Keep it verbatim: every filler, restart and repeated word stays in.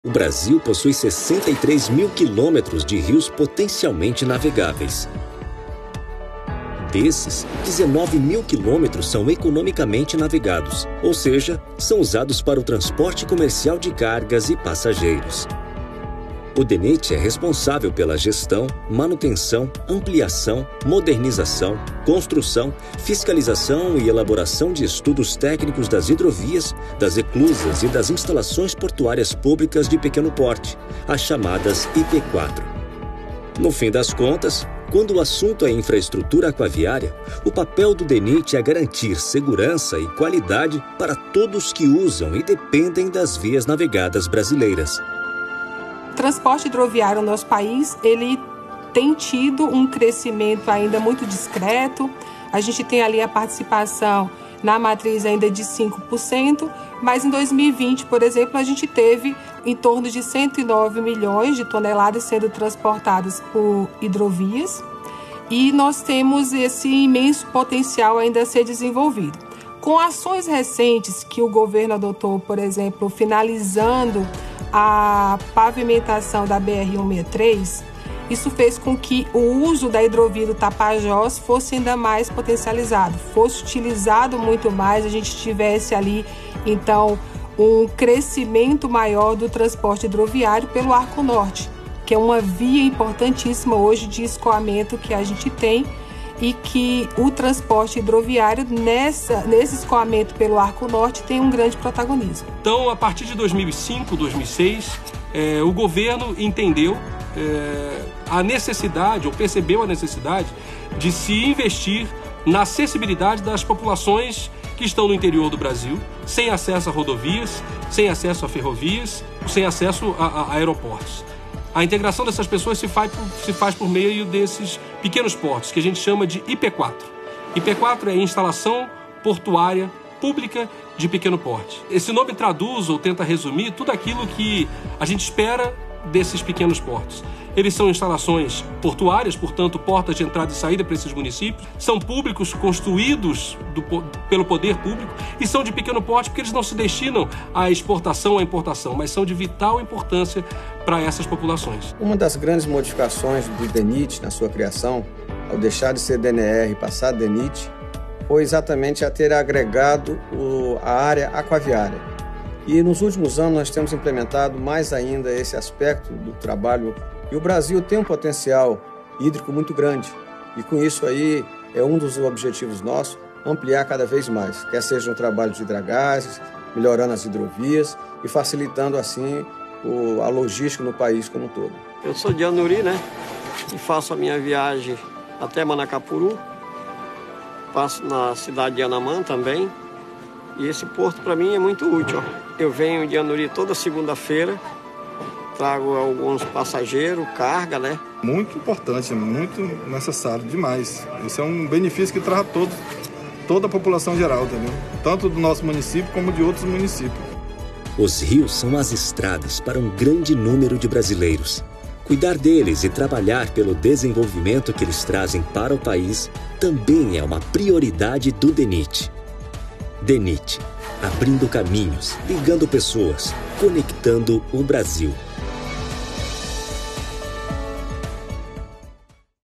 O Brasil possui sessenta e três mil quilômetros de rios potencialmente navegáveis. Desses, dezenove mil quilômetros são economicamente navegados, ou seja, são usados para o transporte comercial de cargas e passageiros. O DENIT é responsável pela gestão, manutenção, ampliação, modernização, construção, fiscalização e elaboração de estudos técnicos das hidrovias, das eclusas e das instalações portuárias públicas de pequeno porte, as chamadas I P quatro. No fim das contas, quando o assunto é infraestrutura aquaviária, o papel do DENIT é garantir segurança e qualidade para todos que usam e dependem das vias navegadas brasileiras. O transporte hidroviário no nosso país, ele tem tido um crescimento ainda muito discreto. A gente tem ali a participação na matriz ainda de cinco por cento, mas em dois mil e vinte, por exemplo, a gente teve em torno de cento e nove milhões de toneladas sendo transportadas por hidrovias e nós temos esse imenso potencial ainda a ser desenvolvido. Com ações recentes que o governo adotou, por exemplo, finalizando a pavimentação da B R cento e sessenta e três, isso fez com que o uso da hidrovia do Tapajós fosse ainda mais potencializado, fosse utilizado muito mais, a gente tivesse ali, então, um crescimento maior do transporte hidroviário pelo Arco Norte, que é uma via importantíssima hoje de escoamento que a gente tem e que o transporte hidroviário nessa, nesse escoamento pelo Arco Norte tem um grande protagonismo. Então, a partir de dois mil e cinco, dois mil e seis, é, o governo entendeu é, a necessidade, ou percebeu a necessidade, de se investir na acessibilidade das populações que estão no interior do Brasil, sem acesso a rodovias, sem acesso a ferrovias, sem acesso a, a aeroportos. A integração dessas pessoas se faz, por, se faz por meio desses pequenos portos, que a gente chama de I P quatro. I P quatro é Instalação Portuária Pública de Pequeno Porte. Esse nome traduz ou tenta resumir tudo aquilo que a gente espera desses pequenos portos. Eles são instalações portuárias, portanto, portas de entrada e saída para esses municípios. São públicos construídos do, pelo poder público e são de pequeno porte porque eles não se destinam à exportação ou à importação, mas são de vital importância para essas populações. Uma das grandes modificações do DENIT na sua criação, ao deixar de ser D N R e passar a DENIT, foi exatamente a ter agregado o, a área aquaviária. E nos últimos anos nós temos implementado mais ainda esse aspecto do trabalho. E o Brasil tem um potencial hídrico muito grande. E com isso aí é um dos objetivos nossos, ampliar cada vez mais. Quer seja um trabalho de hidrogases, melhorando as hidrovias e facilitando assim o, a logística no país como um todo. Eu sou de Anuri, né? E faço a minha viagem até Manacapuru. Passo na cidade de Anamã também. E esse porto para mim é muito útil. Eu venho de Anuri toda segunda-feira. Trago alguns passageiros, carga, né? Muito importante, muito necessário demais. Isso é um benefício que traz a todos, toda a população geral, entendeu? Tanto do nosso município como de outros municípios. Os rios são as estradas para um grande número de brasileiros. Cuidar deles e trabalhar pelo desenvolvimento que eles trazem para o país também é uma prioridade do DENIT. DENIT, abrindo caminhos, ligando pessoas, conectando o Brasil.